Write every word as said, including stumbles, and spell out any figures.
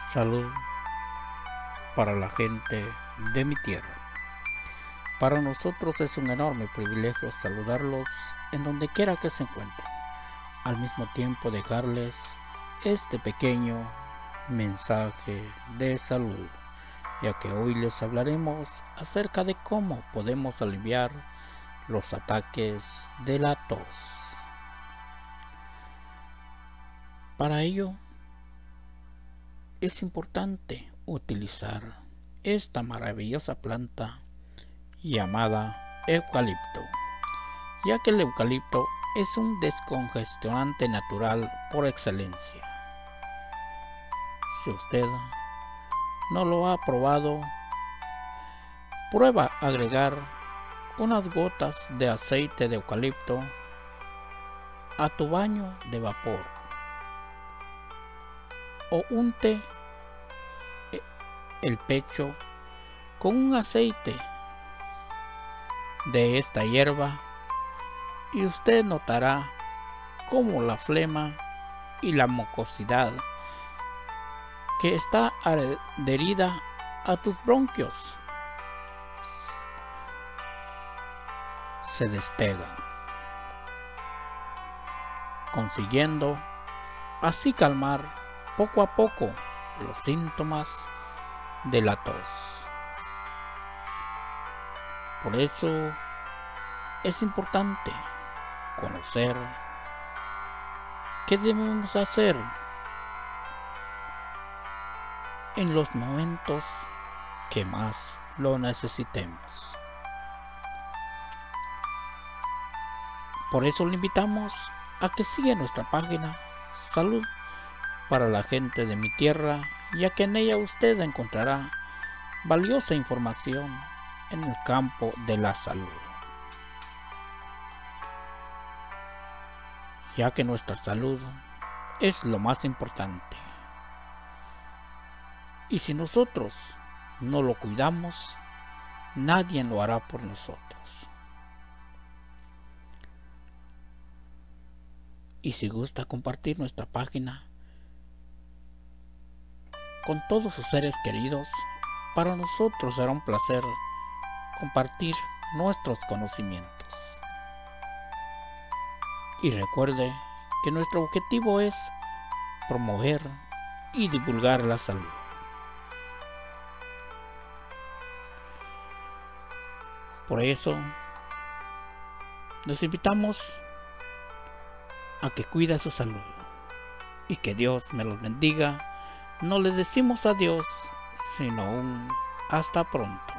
Salud para la gente de mi tierra. Para nosotros es un enorme privilegio saludarlos en donde quiera que se encuentren, al mismo tiempo dejarles este pequeño mensaje de salud, ya que hoy les hablaremos acerca de cómo podemos aliviar los ataques de la tos. Para ello es importante utilizar esta maravillosa planta llamada eucalipto, ya que el eucalipto es un descongestionante natural por excelencia. Si usted no lo ha probado, prueba agregar unas gotas de aceite de eucalipto a tu baño de vapor o unte el pecho con un aceite de esta hierba y usted notará cómo la flema y la mucosidad que está adherida a tus bronquios se despegan, consiguiendo así calmar poco a poco los síntomas de la tos. Por eso es importante conocer qué debemos hacer en los momentos que más lo necesitemos. Por eso le invitamos a que siga nuestra página Salud para la gente de mi tierra, ya que en ella usted encontrará valiosa información en el campo de la salud, ya que nuestra salud es lo más importante, y si nosotros no lo cuidamos, nadie lo hará por nosotros. Y si gusta compartir nuestra página con todos sus seres queridos, para nosotros será un placer compartir nuestros conocimientos. Y recuerde que nuestro objetivo es promover y divulgar la salud. Por eso los invitamos a que cuide su salud y que Dios me los bendiga. No les decimos adiós, sino un hasta pronto.